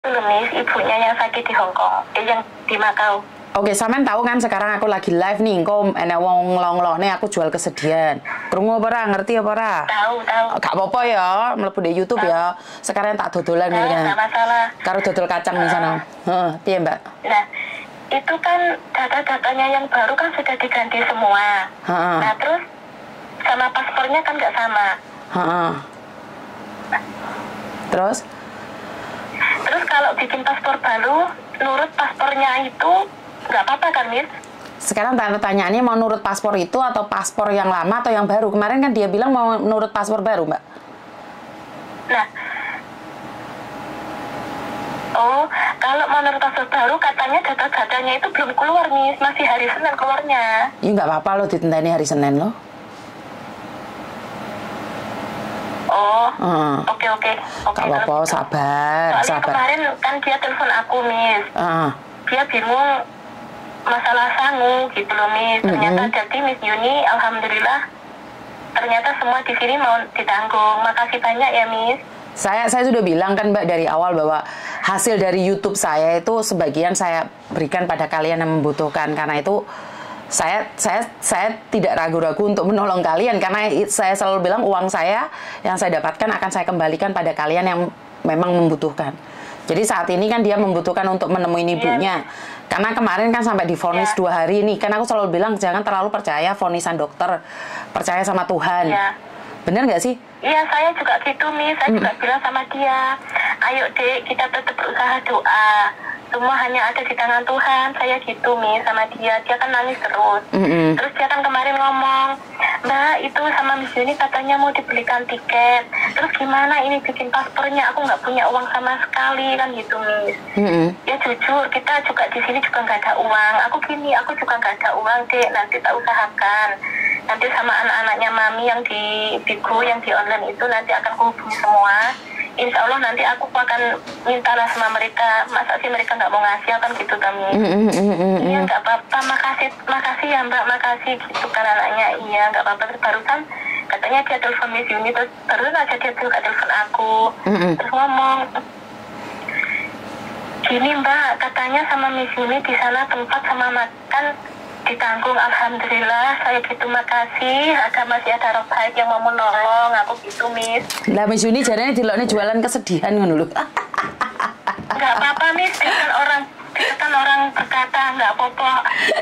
belum nih ibunya yang sakit di Hong Kong, yang di Makau. Oke, sampean tahu kan sekarang aku lagi live nih, engko enek wong ngelong-ngelong aku jual kesedihan. Krungu apa ora? Ngerti apa ora? Tahu. Gak apa-apa ya, mlebu di YouTube ya. Sekarang tak dodolan Enggak ya. masalah. Karo dodol kacang di sana. Heeh, piye, Mbak? Nah, itu kan data-datanya yang baru kan sudah diganti semua. Heeh. Nah, terus sama paspornya kan nggak sama. Heeh. Terus kalau bikin paspor baru, nurut paspornya itu nggak apa-apa kan, Miss? sekarang pertanyaannya mau nurut paspor itu atau paspor yang lama atau yang baru? Kemarin kan dia bilang mau nurut paspor baru, Mbak. Nah, kalau menurut paspor baru katanya data-datanya itu belum keluar, Miss. Masih hari Senin keluarnya. Ya nggak apa-apa loh, ditentani hari Senin loh. Oke. Gak apa-apa, sabar. Kemarin kan dia telepon aku, Miss. Dia bingung masalah sangu gitu loh, Miss. Ternyata jadi Miss Yuni, alhamdulillah, ternyata semua di sini mau ditanggung. Makasih banyak ya, Miss. Saya sudah bilang kan, Mbak, dari awal bahwa hasil dari YouTube saya itu sebagian saya berikan pada kalian yang membutuhkan. Karena itu saya tidak ragu-ragu untuk menolong kalian, karena saya selalu bilang uang saya yang saya dapatkan akan saya kembalikan pada kalian yang memang membutuhkan. Jadi saat ini kan dia membutuhkan untuk menemui ibunya. Karena kemarin kan sampai divonis 2 hari nih. Kan aku selalu bilang jangan terlalu percaya vonisan dokter, percaya sama Tuhan. Bener nggak sih? Iya, saya juga gitu, Miss. Saya juga bilang sama dia, ayo Dek, kita tetap berusaha doa. Semua hanya ada di tangan Tuhan. Saya gitu, Miss, sama dia. Dia kan nangis terus. Terus dia kan kemarin ngomong, Mbak, itu sama Miss Yuni katanya mau dibelikan tiket. Terus gimana ini bikin paspornya? Aku nggak punya uang sama sekali, kan gitu, Miss. Ya jujur, kita juga di sini juga nggak ada uang. Aku juga nggak ada uang, Dek. Nanti tak usahakan. Nanti sama anak-anaknya Mami yang di Bigo, yang di online itu nanti akan kuhubungi semua. Insya Allah nanti aku akan mintalah sama mereka. Masa sih mereka nggak mau ngasih, kan gitu kami. Iya, nggak apa-apa, makasih ya Mbak, makasih gitu kan anaknya. Iya, nggak apa-apa. Terus barusan katanya dia telepon Miss Yuni, terus barusan aja dia telepon aku. Terus ngomong, gini Mbak, katanya sama Miss Yuni di sana tempat sama makan ditanggung. Alhamdulillah, saya gitu makasih. Masih ada roh baik yang mau menolong aku gitu, Miss. Lah Miss Yuni jadinya diloknya jualan kesedihan kan dulu. Nggak apa-apa, Miss. Dia kan orang berkata nggak apa-apa.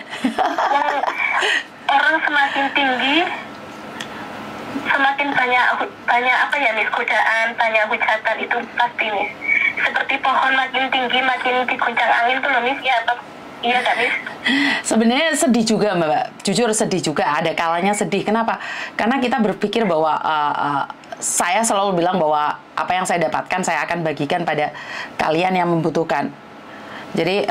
Orang semakin tinggi, semakin banyak apa ya, Miss, godaan, banyak hujatan itu pasti, Miss. Seperti pohon makin tinggi, makin diguncang angin tuh loh, Miss. Ya, iya Kak, Miss. Sebenarnya sedih juga, Mbak. Jujur sedih juga. Ada kalanya sedih. Kenapa? Karena kita berpikir bahwa saya selalu bilang bahwa apa yang saya dapatkan saya akan bagikan pada kalian yang membutuhkan. Jadi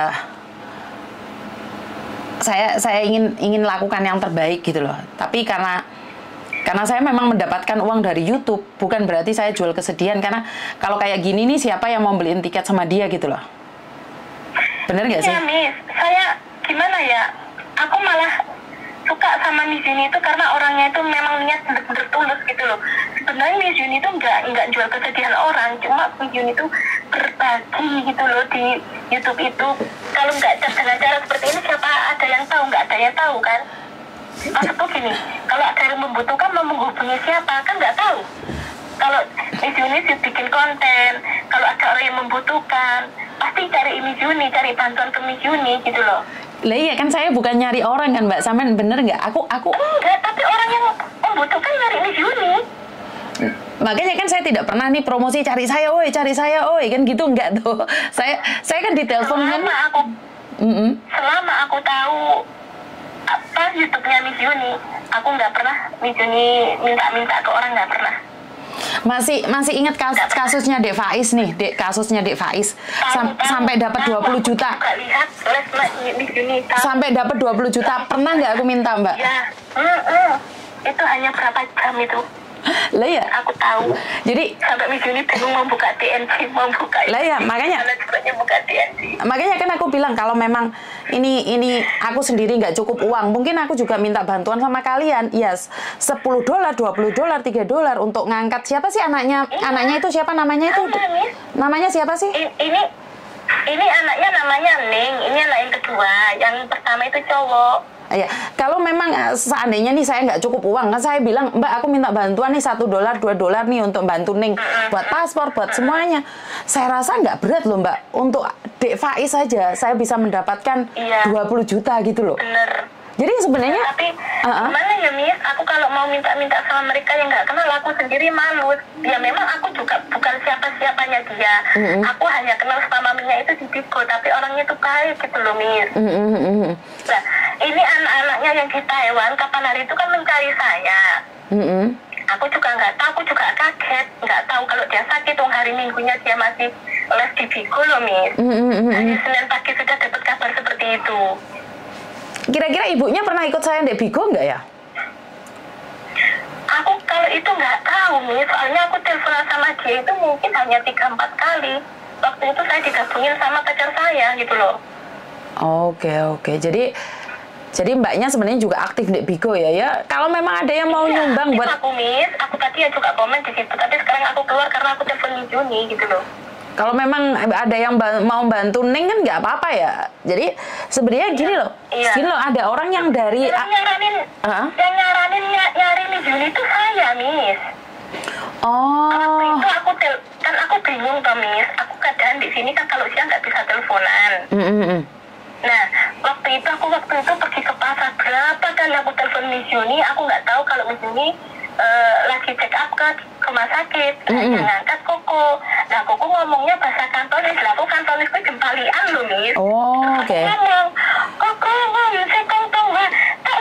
saya ingin lakukan yang terbaik gitu loh. Tapi karena saya memang mendapatkan uang dari YouTube, bukan berarti saya jual kesedihan. Karena kalau kayak gini nih, siapa yang mau beliin tiket sama dia gitu loh. Bener nggak sih? Iya, Miss. Saya gimana ya? Aku malah suka sama Miss Yuni itu karena orangnya itu memang niat bener-bener tulus gitu loh. Sebenarnya Miss Yuni itu nggak jual kesedihan orang, cuma Miss Yuni itu berbagi gitu loh di YouTube itu. Kalau nggak dengan cara seperti ini, siapa ada yang tahu? Nggak ada yang tahu kan? Maksudku gini, kalau ada yang membutuhkan mau menghubungi siapa kan nggak tahu. Kalau Miss Yuni bikin konten, kalau ada orang yang membutuhkan, pasti cari Miss Yuni, cari bantuan ke Miss Yuni gitu loh. Lah iya kan, saya bukan nyari orang kan, Mbak. Sampean bener nggak? Aku enggak, tapi orang yang membutuhkan nyari Miss Yuni. Makanya kan saya tidak pernah nih promosi cari saya oi kan gitu, enggak tuh. Saya kan ditelepon kan. Selama aku tahu apa YouTube-nya Miss Yuni, aku nggak pernah Miss Yuni minta ke orang, nggak pernah. Masih ingat kasusnya Dek Faiz nih, kasusnya Dek Faiz sampai dapat 20 juta. Lihat Miss Yuni sampai dapat 20 juta. Pernah nggak aku minta, Mbak? Ya, itu hanya berapa jam itu? Lah ya. Aku tahu. Jadi sampai Miss Juni bingung mau buka TNC, mau buka. Lah ya, makanya buka TNC. Makanya kan aku bilang kalau memang ini aku sendiri nggak cukup uang, mungkin aku juga minta bantuan sama kalian. Yes, $10, $20, $3 untuk ngangkat. Siapa sih anaknya? Iya. Anaknya itu siapa namanya itu? Namanya siapa sih? Ini anaknya namanya Ning. Ini anak yang kedua. Yang pertama itu cowok. Ya, kalau memang seandainya nih saya nggak cukup uang, kan saya bilang, Mbak, aku minta bantuan nih $1, $2 nih untuk bantu Ning buat paspor, buat semuanya. Saya rasa nggak berat loh, Mbak, untuk Dek Faiz saja saya bisa mendapatkan 20 juta gitu loh. Bener. Jadi sebenarnya tapi gimana ya Miss, aku kalau mau minta-minta sama mereka yang nggak kenal, aku sendiri malu. Ya memang aku juga bukan siapa-siapanya dia. Aku hanya kenal sama maminya itu di Bigo, tapi orangnya tuh baik gitu loh Miss. Nah, ini anak-anaknya yang di Taiwan kapan hari itu kan mencari saya. Aku juga nggak tahu, aku juga kaget, nggak tahu kalau dia sakit. Hari Minggunya dia masih les di Bigo loh Miss. Hari Senin pagi sudah dapat kabar seperti itu. Kira-kira ibunya pernah ikut saya di Bigo nggak ya? Aku kalau itu nggak tahu nih, soalnya aku telepon sama dia itu mungkin hanya 3-4 kali. Waktu itu saya digabungin sama pacar saya gitu loh. Oke. Jadi mbaknya sebenarnya juga aktif di Bigo ya. Kalau memang ada yang mau nyumbang buat aku tadi ya juga komen di situ, tapi sekarang aku keluar karena aku telepon di Juni gitu loh. Kalau memang ada yang mau bantu Ning kan nggak apa-apa ya. Jadi sebenarnya gini loh, ada orang yang dari yang nyaranin nyari Miss Juni itu saya, Miss. Waktu itu aku bingung toh, Miss. Aku keadaan di sini kan kalau siang nggak bisa teleponan. Nah, waktu itu pergi ke pasar, berapa kali aku telepon Miss Juni, aku nggak tahu kalau Miss Juni lagi check up ke rumah sakit. Yang ngangkat Koko. Nah, Koko ngomongnya bahasa Kantonis. Lah, aku Kantonisku jempalian loh, Miss. Oke. Ngomong, Koko ngomong sekongtong wah, tak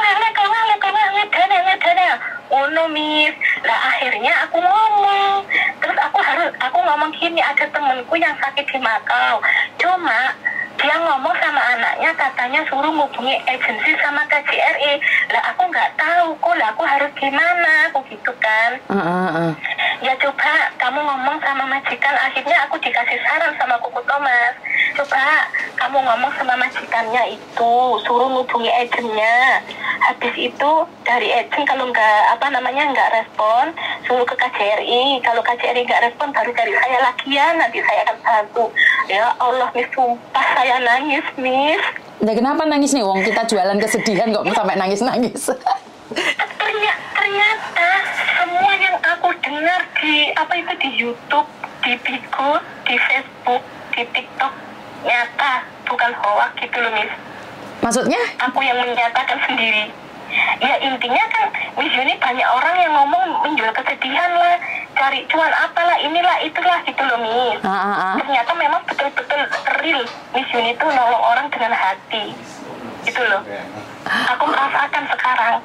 ngedana. Oh no, Miss. Lah, akhirnya aku ngomong. Terus aku ngomong gini, ada temenku yang sakit di Makau. Cuma dia ngomong sama anaknya, katanya suruh ngubungi agensi sama KJRI. Lah aku nggak tahu kok, lah aku harus gimana, aku gitu kan. Ya coba kamu ngomong sama majikan. Akhirnya aku dikasih saran sama Kuku Thomas. Coba kamu ngomong sama majikannya itu, suruh ngubungi agennya. Habis itu dari agen kalau nggak respon, suruh ke KJRI. Kalau KJRI nggak respon, baru cari saya lagi ya, nanti saya akan bantu. Ya Allah, Miss, sumpah saya nangis, Miss. Nah, kenapa nangis nih? Wong kita jualan kesedihan kok sampai nangis-nangis. Ternyata semua yang aku dengar di YouTube, di Bigo, di Facebook, di TikTok nyata, bukan hoax gitu loh, Miss. Maksudnya? Aku yang menyatakan sendiri. Ya intinya kan Miss Juni banyak orang yang ngomong menjual kesedihan lah, cari cuan apalah, inilah itulah gitu loh, Miss. Ternyata memang betul-betul real Miss Juni itu nolong orang dengan hati gitu loh. Aku merasakan sekarang.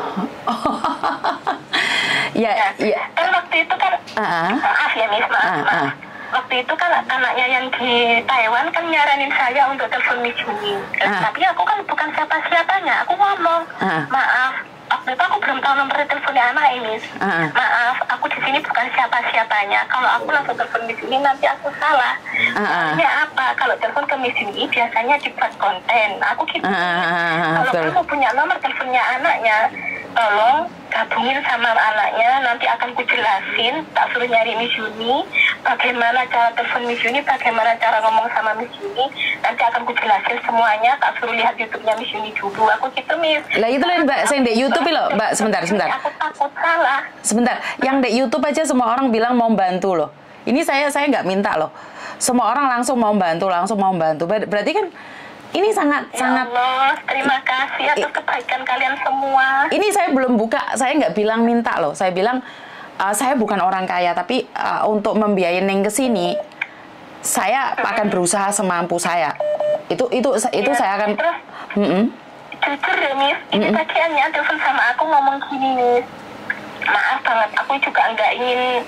Ya. Kan waktu itu kan maaf ya Miss, maaf. Waktu itu kan anaknya yang di Taiwan kan nyaranin saya untuk telepon Miss Juni. Tapi aku kan bukan siapa-siapanya. Aku ngomong, maaf, waktu itu aku belum tahu nomor teleponnya anak ini. Maaf, aku di sini bukan siapa-siapanya. Kalau aku langsung telepon Miss Juni nanti aku salah. Ini apa? Kalau telepon ke Miss Juni biasanya dibuat konten. Aku gitu. Kalau kamu punya nomor teleponnya anaknya, tolong gabungin sama anaknya, nanti akan kujelasin, tak suruh nyari Miss Juni, bagaimana cara telepon Miss Juni, bagaimana cara ngomong sama Miss Juni, nanti akan kujelasin semuanya, tak suruh lihat YouTube-nya Miss Juni dulu. Aku gitu, Miss. Lah itu loh Mbak, saya di YouTube loh, Mbak, sebentar. Aku takut salah. Sebentar, yang di YouTube aja semua orang bilang mau bantu loh. Ini saya nggak minta loh. Semua orang langsung mau bantu. Berarti kan ini sangat. Allah, terima kasih atas kebaikan kalian semua. Ini saya belum buka, saya nggak bilang minta loh. Saya bilang saya bukan orang kaya, tapi untuk membiayai Ning ke sini, saya akan berusaha semampu saya. Itu saya akan. Jujur ya, Miss, ini tadi Anya telepon sama aku ngomong gini, Miss. Maaf banget, aku juga nggak ingin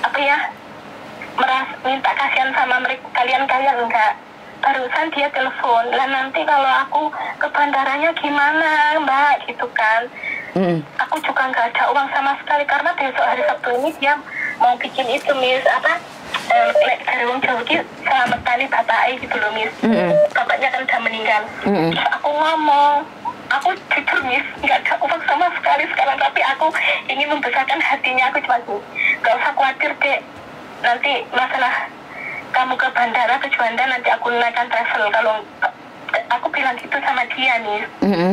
minta kasihan sama mereka, kalian enggak. Barusan dia telepon, lah nanti kalau aku ke bandaranya gimana, Mbak, gitu kan. Aku juga nggak ada uang sama sekali karena besok hari Sabtu ini dia mau bikin itu Miss apa dari wong Jawa ki selamat kali bapak gitu loh Miss. Bapaknya kan udah meninggal. Terus aku ngomong, aku jujur Miss nggak ada uang sama sekali sekarang, tapi aku ingin membesarkan hatinya. Aku cuma nggak usah khawatir dek, nanti masalah kamu ke bandara ke Juanda nanti aku naikkan travel. Kalau aku bilang gitu sama dia Miss.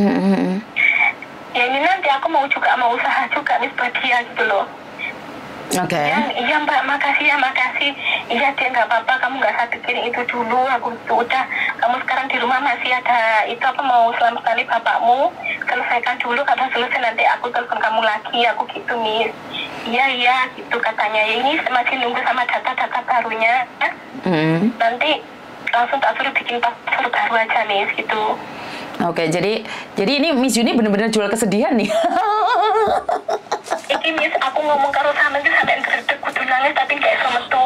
Ya ini nanti aku mau usaha juga Miss buat dia gitu loh. Oke. Iya Mbak, makasih ya, makasih. Iya dia nggak apa-apa, kamu nggak usah pikirin itu dulu. Aku udah, kamu sekarang di rumah masih ada itu apa mau selamat kali bapakmu, selesaikan dulu. Kalau selesai nanti aku telepon kamu lagi. Aku gitu Miss. Iya gitu katanya. Ya, ini masih nunggu sama data-data barunya. Nanti langsung tak suruh bikin paspor baru aja Miss gitu. Oke, jadi ini Miss Yuni benar-benar jual kesedihan nih. Iki Miss, aku ngomong karo sampean itu sampean gredeg kudu nangis tapi gak iso metu.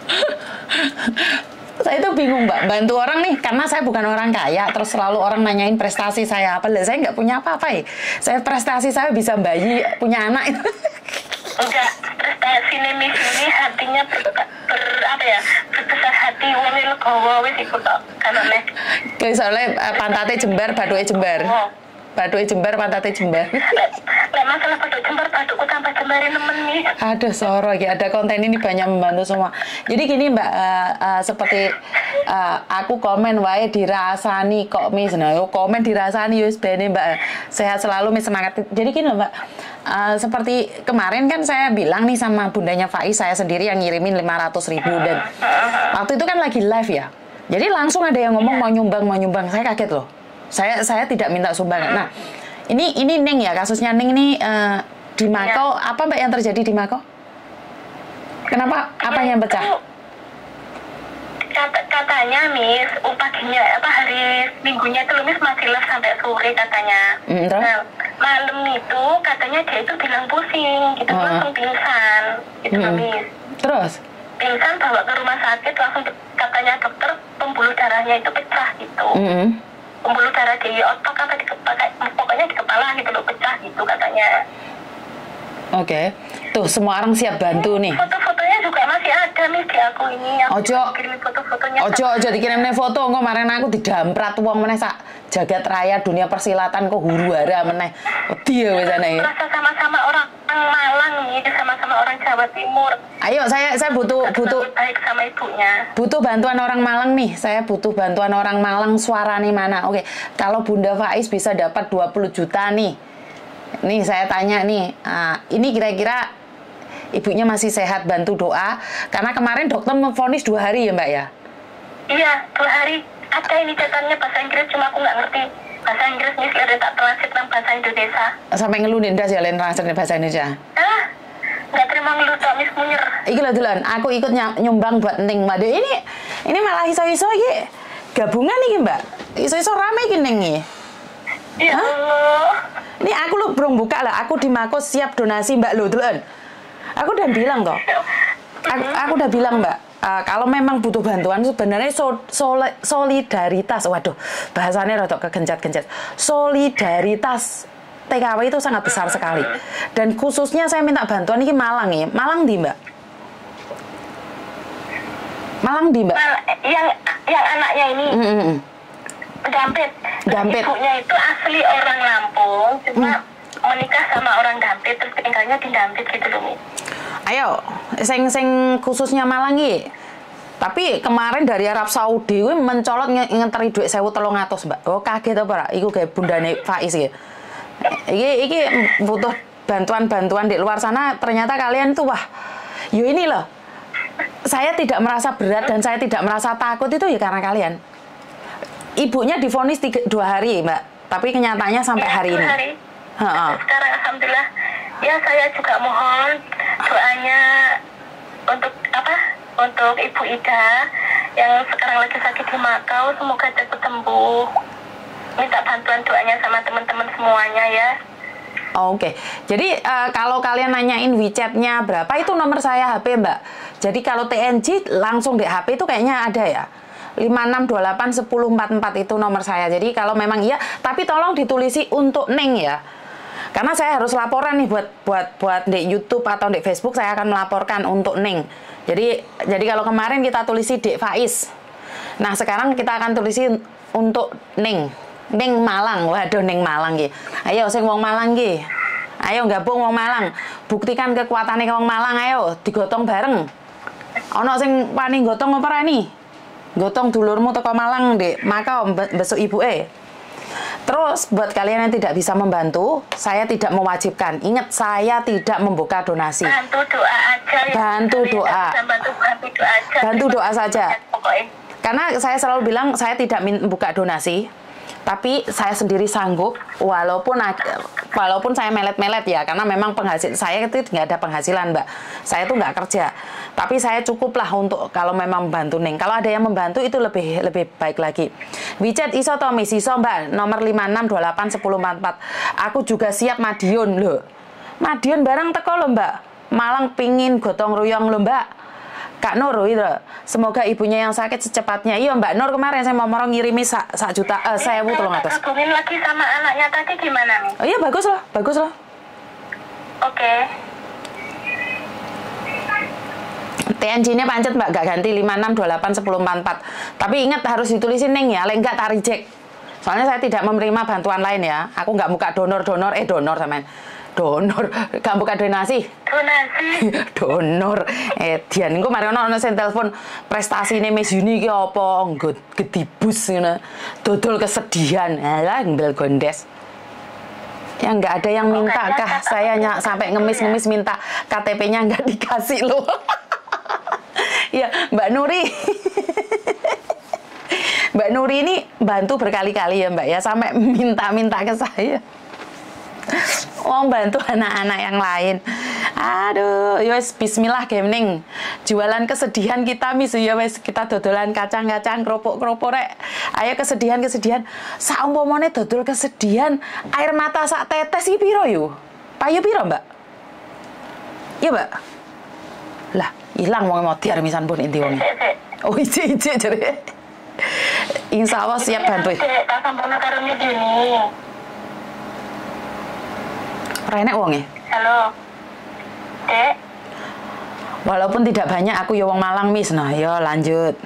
Saya itu bingung Mbak, bantu orang nih karena saya bukan orang kaya, terus selalu orang nanyain prestasi saya apa. Lah saya nggak punya apa-apa ya. Saya prestasi saya bisa bayi, punya anak itu. Enggak, prestasi nih Miss ini hatinya berbesar hati, wong legowo wis iku tok. Kan oleh. Soalnya pantate jembar, baduke jembar. Baduke jembar, pantate jembar. Lek masalah baduk jembar, badukku tambah jembarin nemen nih. Ada soro ya, ada konten ini banyak membantu semua. Jadi gini Mbak, seperti aku komen wae dirasani kok Miss. Nah, yo komen dirasani yo bene Mbak. Sehat selalu Miss, semangat. Jadi gini loh Mbak. Seperti kemarin kan saya bilang nih sama bundanya Faiz, saya sendiri yang ngirimin 500.000 dan waktu itu kan lagi live ya. Jadi langsung ada yang ngomong mau nyumbang. Saya kaget loh. Saya tidak minta sumbangan. Nah, ini Neng ya, kasusnya Neng ini di Mako, apa Mbak yang terjadi di Mako? Kenapa? Apanya yang pecah? Katanya Miss, paginya hari Minggunya itu Miss masih live sampai sore katanya. Nah, malam itu katanya dia itu bilang pusing, gitu langsung pingsan, gitu Miss. Terus? Pingsan bawa ke rumah sakit, langsung katanya dokter pembuluh darahnya itu pecah gitu. Pembuluh darah di otak apa pokoknya di kepala gitu loh, pecah gitu katanya. Oke. Tuh semua orang siap bantu nih. Foto-fotonya juga masih ada nih di aku ini. Ojo kirim foto-fotonya. Ojo dikirimne foto engko mareng aku didamprat wong meneh sak jagat raya dunia persilatan kok huru-hara meneh. Wedi ya wis ana. Rasa sama-sama orang Malang nih, sama-sama orang Jawa Timur. Ayo saya butuh baik sama ibunya. Butuh bantuan orang Malang nih. Saya butuh bantuan orang Malang, suara nih mana. Oke. Kalau Bunda Faiz bisa dapat 20 juta nih. Nih saya tanya nih, ini kira-kira ibunya masih sehat, bantu doa. Karena kemarin dokter memvonis 2 hari ya Mbak ya? Iya, 2 hari. Ada ini catatannya bahasa Inggris, cuma aku nggak ngerti. Bahasa Inggris nih, ada tak translate nang bahasa Indonesia. Sampai ngeluh nindas ya, lain translate bahasa Indonesia? Nggak terima ngeluh tak Miss munyer. Iki lho Dulan, aku ikut nyumbang buat Neng Mbak. Ini malah iso-iso iki gabungan iki Mbak. Iso-iso rame iki Neng iki. Ya Allah. Ini aku lu belum buka lah, aku di Mako siap donasi Mbak lo Dulan. Aku udah bilang toh. Aku udah bilang Mbak, kalau memang butuh bantuan sebenarnya solidaritas. Waduh, bahasanya rada kegencet-gencet. Solidaritas TKW itu sangat besar sekali. Dan khususnya saya minta bantuan ini Malang ya. Malang di Mbak? Malang di Mbak? Yang anaknya ini. Dampit. Ibunya itu asli orang Lampung, cuma menikah sama orang Dampit, terus tinggalnya di Dampit gitu loh. Ayo, sing khususnya Malang iki. Tapi kemarin dari Arab Saudi kuwi mencolot ngenteri duit 1.300, Mbak. Oh, kaget apa ora? Iku gawe bundane Faiz iki. Iki butuh bantuan-bantuan di luar sana. Ternyata kalian tuh wah. Yo ini loh. Saya tidak merasa berat dan saya tidak merasa takut itu ya karena kalian. Ibunya divonis 2 hari, Mbak. Tapi kenyataannya sampai hari ini. 2 hari. Sekarang alhamdulillah. Ya saya juga mohon doanya untuk untuk Ibu Ida yang sekarang lagi sakit di Makau, semoga cepat sembuh. Minta bantuan doanya sama teman-teman semuanya ya. Oke. Jadi kalau kalian nanyain WeChat-nya berapa, itu nomor saya HP, Mbak. Jadi kalau TNG langsung di HP itu kayaknya ada ya. 56281044 itu nomor saya. Jadi kalau memang iya, tapi tolong ditulisi untuk Neng ya. Karena saya harus laporan nih buat di YouTube atau di Facebook, saya akan melaporkan untuk Ning. Jadi kalau kemarin kita tulisi Dek Faiz. Nah, sekarang kita akan tulisi untuk Ning Malang. Waduh, Ning Malang nggih. Ayo sing wong Malang nggih. Ayo gabung wong Malang. Buktikan kekuatannya wong Malang, ayo digotong bareng. Ono sing wani gotong apa ora ini? Gotong dulurmu teko Malang, Dek. Maka besok ibuke. Terus buat kalian yang tidak bisa membantu, saya tidak mewajibkan. Ingat, saya tidak membuka donasi. Bantu doa aja. Bantu doa. Bantu doa saja. Karena saya selalu bilang saya tidak membuka donasi, tapi saya sendiri sanggup walaupun saya melet-melet ya, karena memang penghasil saya itu nggak ada penghasilan, Mbak. Saya tuh nggak kerja. Tapi saya cukuplah untuk kalau memang membantu Ning. Kalau ada yang membantu itu lebih baik lagi. WeChat iso to Miss, iso Mbak, nomor 56281044. Aku juga siap Madiun loh. Madiun barang teko loh Mbak. Malang pingin gotong royong loh Mbak. Kak Nur itu. Semoga ibunya yang sakit secepatnya. Iya Mbak Nur, kemarin saya mau ngirimi 1 juta 1.000 tolong atas. Hubungin lagi sama anaknya tadi gimana nih? Oh iya bagus loh. Oke. TNG-nya pancet Mbak, gak ganti 56281044. Tapi ingat harus ditulisin Ning ya, lek enggak tak reject. Soalnya saya tidak menerima bantuan lain ya. Aku nggak buka donor sampean. Donor, gak buka donasi. Donor. Dian engko mari ono sing telepon prestasine Miss Uni ki apa? Gedibus ngono. Dodol kesedihan. Alah ngembel gondes. Ya nggak ada yang minta kah? Saya sampai ngemis-ngemis minta KTP-nya nggak dikasih loh. Ya, Mbak Nuri. Mbak Nuri ini bantu berkali-kali ya Mbak ya, sampai minta-minta ke saya. Bantu anak-anak yang lain. Aduh, yowes bismillah gaming. Jualan kesedihan kita Miss ya wes, kita dodolan kacang-kacang, keropok-keropok rek. Ayo kesedihan. Saumpamane dodol kesedihan, air mata sak tetes iki piro yo? Payu piro, Mbak? Iya, Mbak. Lah, hilang wong modiar misan pun inti wong. Oh, ije jare. Insya Allah siap bantu. Tak sampurna karone dene. Ora enek wonge. Halo. Dek. Walaupun tidak banyak, aku ya wong Malang, Miss. Nah, ya lanjut.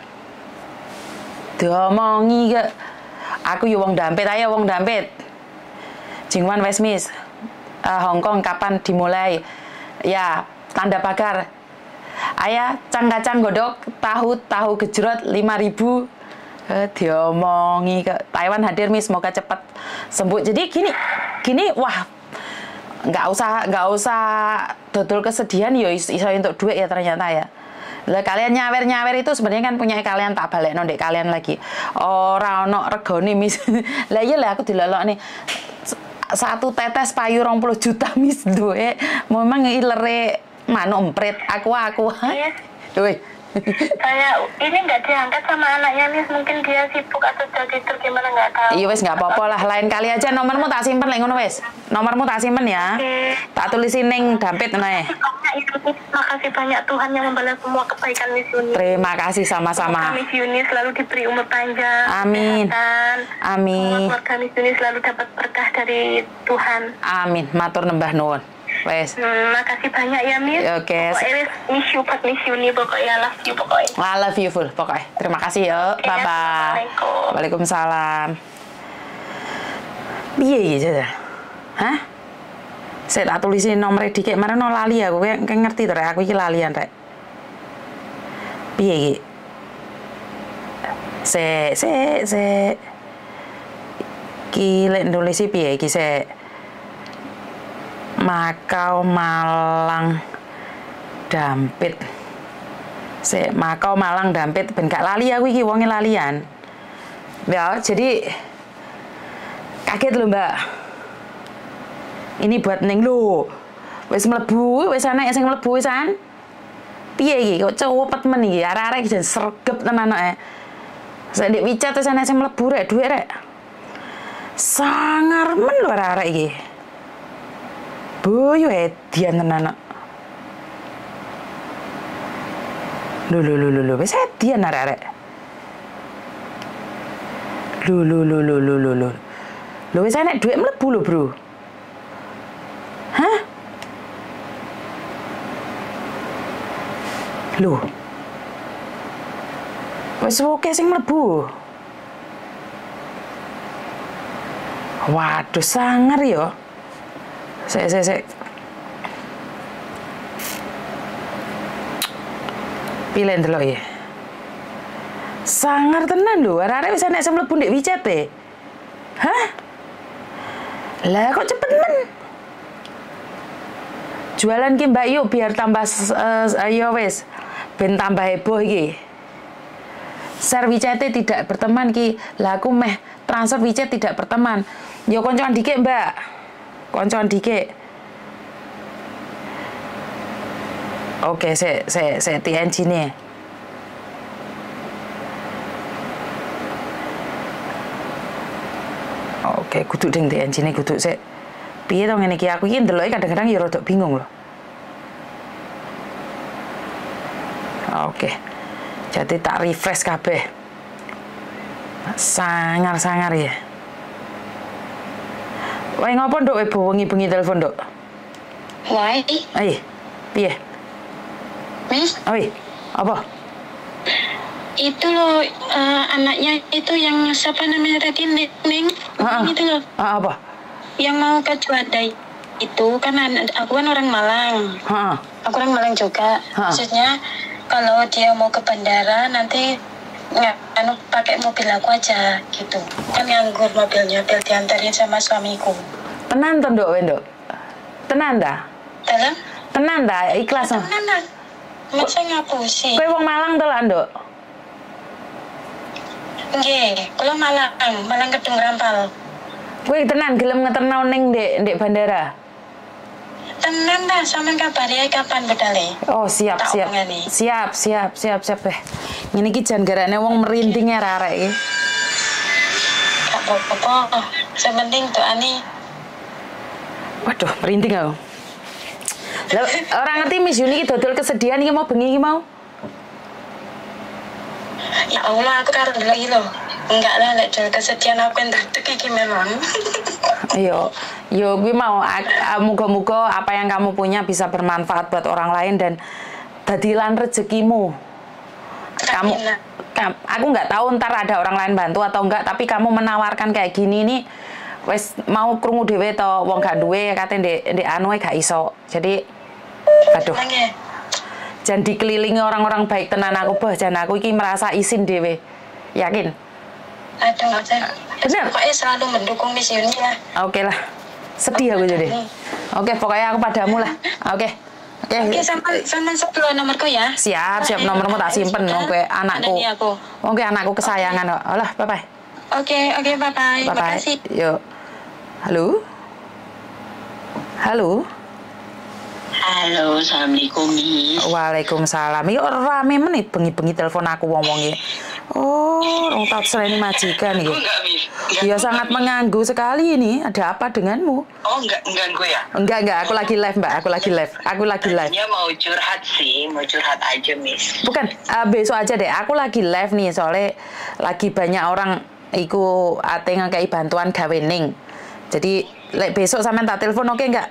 Diomongi ke. Aku ya wong Dampit, ayo wong Dampit. Jingwan wes, Miss. Hongkong kapan dimulai? Ya, tanda pagar. Ayah, kacang godok, tahu gejrot 5.000. Diomongi ke. Taiwan hadir, Miss. Semoga cepat sembuh. Jadi gini, wah. Nggak usah dodol kesedihan yo iso untuk duit ya ternyata ya. Lah kalian nyawer itu sebenarnya kan punya kalian, tak balekno ndek kalian lagi. Ora ono regane Miss. Lah iya lah aku dilolok nih. 1 tetes payu 20 juta Miss duwe. Memang ilere manuk emprit aku. Yes. Woi. Saya ini nggak diangkat sama anaknya Miss, mungkin dia sibuk atau jadi tidur gimana nggak tahu. Iya wes nggak apa-apa lah, lain kali aja nomormu tak simpen lek ngono wes. Nomormu tak simpen ya. Okay. Tak tulisin Ning Dampit nae. Makasih banyak Tuhan yang membalas semua kebaikan Miss Yuni. Terima kasih sama-sama. Miss Yuni selalu diberi umur panjang. Amin. Kesehatan. Amin. Keluarga Miss Yuni selalu dapat berkah dari Tuhan. Amin. Matur nembah nuwun. Wes. Makasih banyak ya Miss. Oke. Pokoknya miss you buat Miss Yuni, pokoknya love you pokoknya. I love you full pokoknya. Terima kasih ya. Bye bye. Waalaikumsalam. Piye iki ya? Hah? Saya tak tulisin nomor dikek marano lali aku kayak ngerti to rek, aku iki lalian rek. Piye iki? Se ki lek nulisi piye iki se Makau Malang Dampit. Makau Malang Dampit ben gak lali aku iki wonge lalian. Ya, jadi kaget lho, Mbak. Ini buat Ning lho. Wis mlebu, wis ana sing mlebu wisan. Piye iki kok cepet men iki? Arek-arek jan sregep tenan kok. Sak ndek WeChat wis ana sing mlebu rek, dhuwit rek. Sangar men lho arek-arek iki. Boyo edian tenan. Lho, wis edian arek-arek. Lho. Lho wis enek dhuwit mlebu lho, Bro. Lho. Wis oke sing mlebu. Waduh, sangar ya. Sik. Pilih ndelok ya. Sangar tenan lho, arek-arek wis enek sing mlebu ndek WeChat e. Hah? Lah kok cepet men? Jualan ki Mbak yuk biar tambah ayo wis ben tambah heboh iki. Share WeChat tidak berteman ki. Lah aku meh transfer WeChat tidak berteman. Yo koncoan dikit Mbak. Koncoan dikit. Oke, saya TNG nih. Oke, kudu ding TNG nih kudu sik. Piye to ngene iki aku iki ndeloke kadang-kadang ya rada bingung loh. Oke. Jadi tak refresh kabeh. Sangar-sangar ya. Wae ngopo nduk bengi-bengi telepon nduk? Wae. Piye? Miss? Oi, apa? Itu loh anaknya itu yang siapa namanya tadi Neng itu loh. Apa? Yang mau ke Juanda itu kan aku kan orang Malang. Aku orang Malang juga. Maksudnya kalau dia mau ke bandara nanti pakai mobil aku aja gitu. Kan nganggur mobilnya, biar diantarin sama suamiku. Tenan to nduk nduk. Tenan dah. Tenan dah ikhlas. Tenan dah. Masa ngapusi. Kowe wong Malang to lah nduk. Nggih, kula Malang Kedung Rampal. Kowe tenan gelem ngeterno ning ndek bandara? Tenan dah, sampean kabari kapan bedale? Oh, siap. Siap deh. Ngene iki jan garane wong merinding arek iki. Gak apa-apa. Sementing doane. Waduh, merinding aku. Lah orang ngerti Miss Yuni iki dodol kesedihan iki mau bengi iki mau. Ya Allah, aku karo lagi loh. Enggak lah, lek kesedihan aku yang dredeg iki memang. Yo gue mau muga-muga apa yang kamu punya bisa bermanfaat buat orang lain dan dadilan rezekimu. Aku nggak tahu ntar ada orang lain bantu atau enggak, tapi kamu menawarkan kayak gini nih wes mau krungu dhewe to wong gak duwe kate ndek anu gak iso. Jadi aduh. Jangan dikelilingi orang-orang baik tenan aku jangan aku iki merasa isin dhewe. Yakin? Aduh, bener. Pokoknya selalu mendukung Miss Yuni lah. Oke lah. Sedih aku jadi. Oke, pokoknya aku padamu lah. Oke, sampai 10 nomorku ya. Siap, nomormu tak simpen. Oke, anakku. Oke, anakku kesayangan. Alah, bye-bye. Oke, bye-bye. Makasih. Yuk. Halo, assalamualaikum Miss. Waalaikumsalam. Yuk rame menit bengi-bengi telepon aku wong-wonge. Oh, orang tahu selain majikan ya. Ya sangat mengganggu sekali ini. Ada apa denganmu? Oh, enggak ganggu ya? Enggak. Aku lagi live, Mbak. Aku lagi live. Tadinya mau curhat sih, mau curhat aja, Miss. Bukan, besok aja deh. Aku lagi live nih, soalnya lagi banyak orang iku ate ngekei bantuan gawe ning. Jadi, besok sampean tak telepon oke enggak?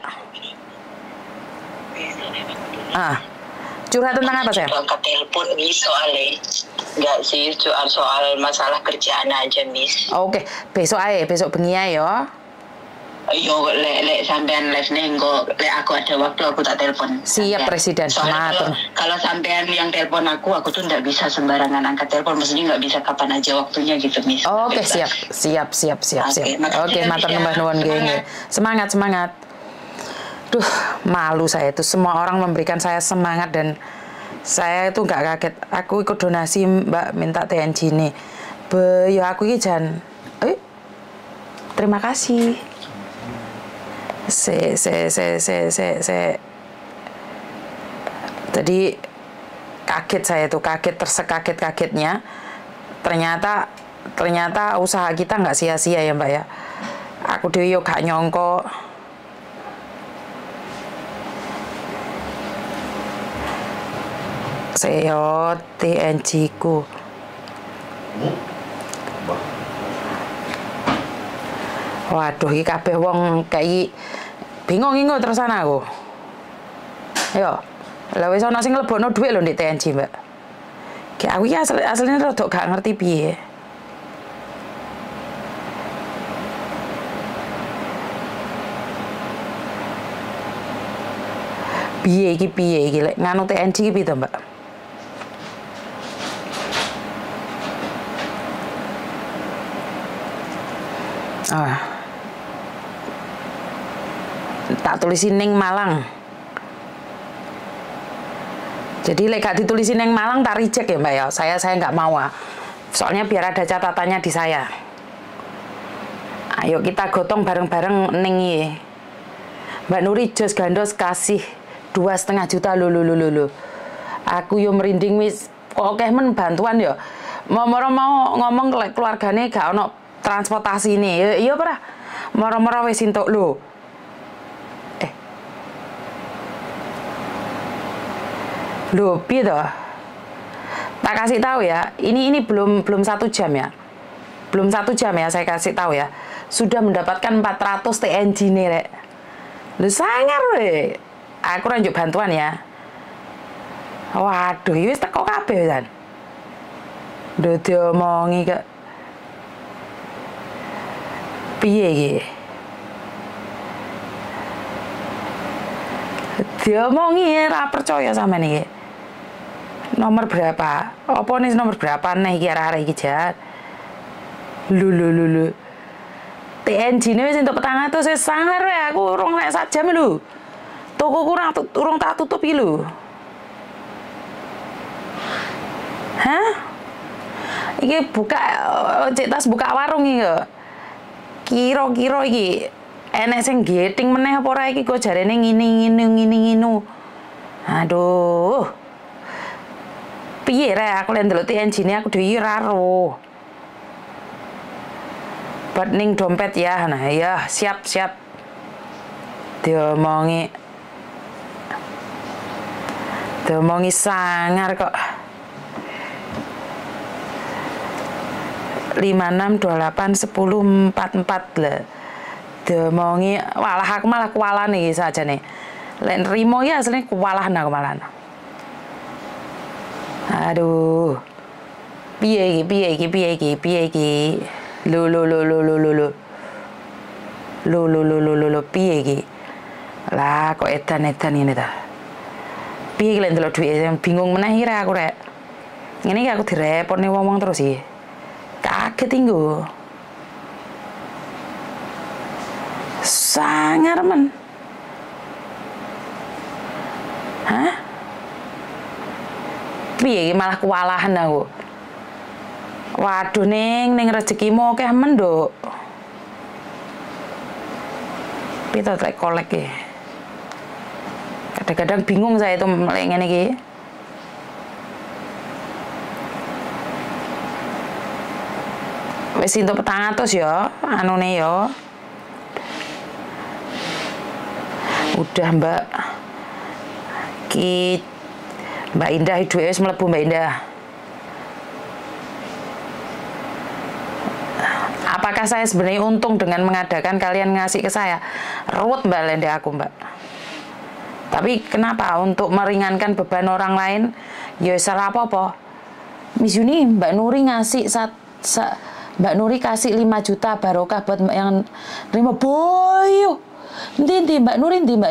Curhat tentang apa, Sayang? Angkat telepon, Miss, soalnya. Enggak sih, soal masalah kerjaan aja, Miss. Oke, besok bengi ae ya. Yo, lek sampean live nenggo, lek aku ada waktu aku tak telepon. Siap, Presiden. Soalnya kalau sampean yang telepon aku tuh nggak bisa sembarangan angkat telepon, maksudnya nggak bisa kapan aja waktunya gitu, Miss. Oke, siap. Oke, matur nuwun nuwun nggih. Semangat. Duh, malu saya itu. Semua orang memberikan saya semangat dan saya itu nggak kaget. Aku ikut donasi Mbak minta TNG nih. Ya aku iki jan. Terima kasih. Jadi kaget saya tuh, kagetnya. Ternyata usaha kita nggak sia-sia ya Mbak ya. Aku dhewe yo gak nyongko. Saya TNG ku. Waduh, iki kabeh wong kayak bingung terus aku. Yo, Lah wis ana sing nglebokno dhuwit lho ndek TNJ, Mbak. Kayak aku ya asline rada gak ngerti piye. Piye iki lek nganu TNJ iki piye to, Mbak? Tak tulisin ning Malang. Jadi lek gak ditulisin ning Malang tak reject ya, Mbak ya. Saya nggak mau. Soalnya biar ada catatannya di saya. Ayo kita gotong bareng-bareng ning iki. Mbak Nuri jos gandos kasih 2,5 juta lho. Aku yo merinding wis kok akeh men bantuan yo. Mau ngomong lek keluargane gak ono transportasi ini. Iya ora? Moro-moro wis entuk lho. Loh, piye toh? Tak kasih tahu ya. Ini belum 1 jam ya. Belum 1 jam ya saya kasih tahu ya. Sudah mendapatkan 400 TNJ nih, Rek. Lu sangar we. Aku ranjuk bantuan ya. Waduh, wis teko kabeh kan. Duh diomongi kok. Piye iki? Diomongi ora percaya sampean iki. Nomor berapa? Apa nih nomor berapa nih iki arek-arek iki jahat. Lu. TNJ-ne wis entuk 400 wis sangar wae aku urung nek sak jam lho. Tokoku urung tak tutup iki lho. Hah? Iki buka cek tas buka warung iki kok. Kira-kira iki enek sing geting meneh apa ora iki kok jarene ngini. Aduh. Piye rek aku lek ndelok TNJ-ne aku dhewe ora ro. Buat ning dompet ya. Nah, ya, siap. Diomongi sangar kok. 56281044 lah. Diomongi, walah aku malah kualan iki sajane. Lek nrimo ya asline kualahan aku malah. Aduh. Piye iki? Lu. Piye iki? Lah kok edan ini ta. Piye iki lek ndelok dhuwit bingung meneh iki aku rek. Ngene iki aku direpotne wong terus iki. Kaget inggo. Sangar men. Hah? Piye iki malah kewalahan aku. Waduh ning rezekimu akeh men, Nduk. Pito tak kolek iki. Kadang-kadang bingung saya itu lek ngene iki. Wis entuk 400 ya, anune ya. Udah, Mbak. Mbak Indah duwe wis mlebu Mbak Indah. Apakah saya sebenarnya untung dengan mengadakan kalian ngasih ke saya? Ruwet Mbak Lende aku, Mbak. Tapi kenapa? Untuk meringankan beban orang lain, ya salah apa-apa. Misuni Mbak Nuri ngasih Mbak Nuri kasih 5 juta barokah buat yang nerima boyo. Ndi Mbak Nuri Mbak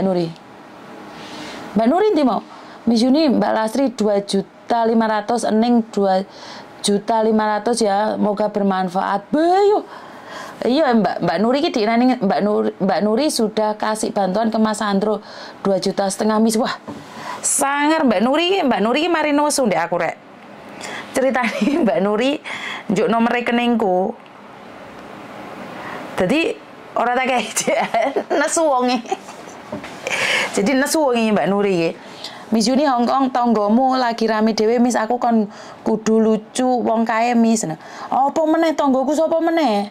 Nuri mau. Misuni Mbak Lasri 2.500.000 ening 2.500.000 ya, moga bermanfaat. Boyo. Iya Mbak Nuri ki Mbak Nuri sudah kasih bantuan ke Mas Andro 2,5 juta mis. Wah. Sangar Mbak Nuri ki mari nusu ndek aku rek. Ceritanya Mbak Nuri njuk nomor rekeningku. Jadi orang tak kayak nesu wonge. Jadi nesu wonge Mbak Nuri ki. Mis Yuni Hongkong tonggomu lagi rame dewe mis aku kon kudu lucu wong kae mis. Apa meneh tonggoku sapa meneh?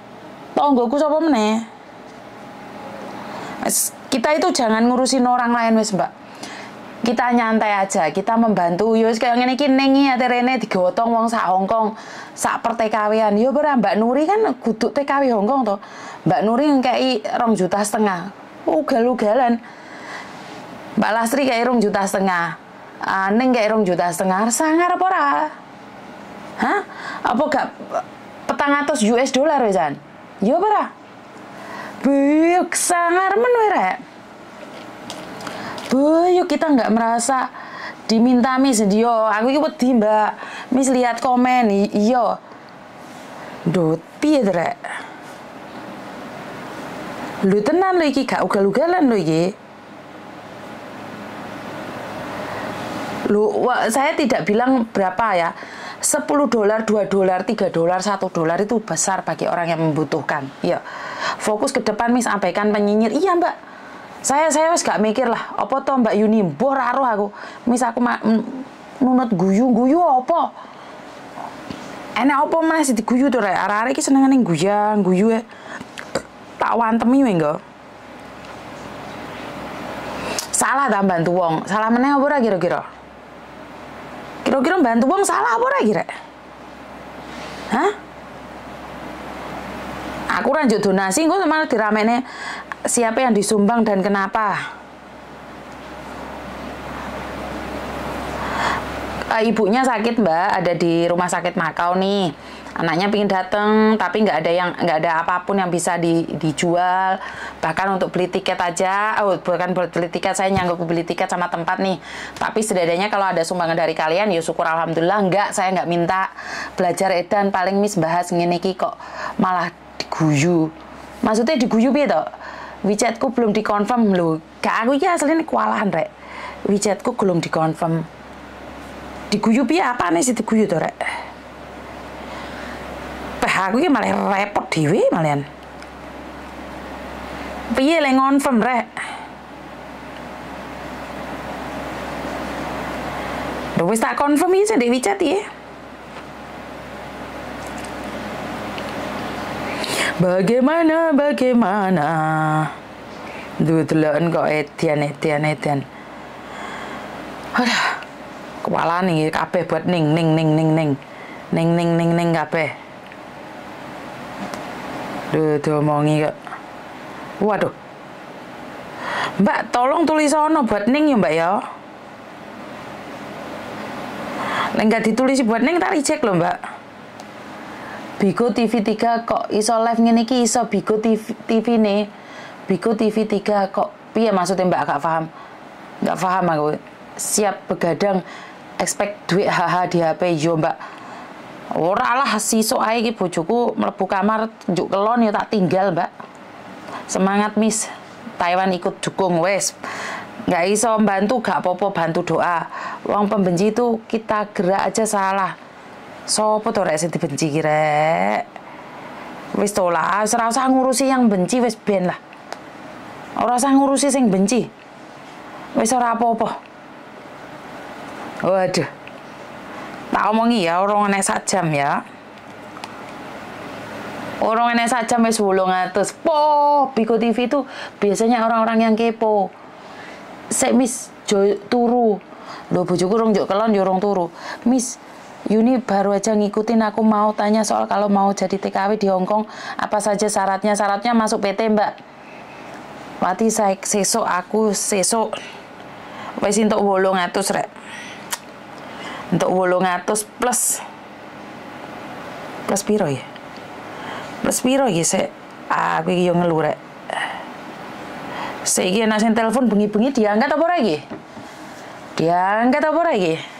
Kita itu jangan ngurusin orang lain wis, Mbak. Kita nyantai aja, kita membantu. Yo kayak ngene iki ning aterene digotong wong sak Hongkong, sak perTKW-an. Yo ora Mbak Nuri kan kudu TKW Hongkong to. Mbak Nuri ngekei 2,5 juta. Ugal-ugalan. Mbak Lasri kayak 2,5 juta. Ning kayak 2,5 juta sangar apa ora? Hah? Apa gak $400 wesan? Yo apa ora? Buyuk sangar men we rek. Buyuk kita nggak merasa diminta mis yo. Aku iki wedi Mbak. Mis lihat komen iya. Duh, piye rek? Lu tenan lo iki gak ugal-ugalan lo iki. Saya tidak bilang berapa ya. $10, $2, $3, $1 itu besar bagi orang yang membutuhkan. Ya. Fokus ke depan mis sampaikan penyinyir. Iya, Mbak. Saya wis gak mikir lah. Apa to Mbak Yuni? Mbok ora aruh aku. Mis aku nunut guyu-guyu apa? Enak apa masih diguyu to rek? Arek-arek iki senengane guyu ya. Tak wantemi we engko. Salah ta bantu wong. Salah meneh apa ora kira-kira? Kira-kira bantu wong salah apa ora kira? Hah? Aku lanjut donasi engko malah diramene siapa yang disumbang dan kenapa? Ibunya sakit Mbak, ada di rumah sakit Makau nih. Anaknya pingin datang, tapi nggak ada apapun yang bisa dijual. Bahkan untuk beli tiket aja, bukan beli tiket, saya nyanggup beli tiket sama tempat nih. Tapi setidaknya kalau ada sumbangan dari kalian, ya syukur alhamdulillah. Saya nggak minta belajar edan. Paling mis bahas ngene iki kok malah diguyu. Maksudnya diguyu piye to? WeChatku belum dikonfirm lho. Gak aku ya aslinya kewalahan rek. WeChatku belum dikonfirm. Diguyu piye apane sih diguyu to rek? Aku ini malah repot dhewe malian. Piye le ngonfirm rek? Wis tak konfirm iki di WeChat ya. Bagaimana? Dudelan kok edian. Aduh. Kepala nih kabeh buat ning kabeh. Duh, omongi kok. Waduh. Mbak, tolong tulis ono buat ning ya, Mbak ya. Nek enggak ditulis buat ning tak reject loh, Mbak. Bigo TV3 kok iso live ngene iki iso Bigo TV nih. Bigo TV3 kok piye maksudnya Mbak gak paham? Gak paham aku. Siap begadang expect duit haha di HP yo, Mbak. Ora lah sisuk ae iki bojoku mlebu kamar njuk kelon ya tak tinggal, Mbak. Semangat, Miss. Taiwan ikut dukung wes. Nggak iso bantu gak apa-apa, bantu doa. Wong pembenci itu kita gerak aja salah. Sopo to rek sing dibenci ki rek? Wis to lah, ora usah ngurusi yang benci wis ben lah. Ora usah ngurusi sing benci. Wis ora apa-apa. Waduh. Tak omongi ya, orang enek sak jam ya. Orang enek sak jam wis 800. Bigo TV itu biasanya orang-orang yang kepo. Sek Miss turu. Lho bojoku rong njuk kelon yo rong turu. Miss, Yuni baru aja ngikutin, aku mau tanya soal kalau mau jadi TKW di Hongkong apa saja syaratnya. Syaratnya masuk PT, Mbak. Wati sesuk aku sesuk wis entuk 800 rek. Untuk 800 plus piro ya? Plus piro ya sik? Aku iki yo ngelu rek. Saiki ana sing telepon bengi-bengi diangkat apa ora iki? Diangkat apa ora iki?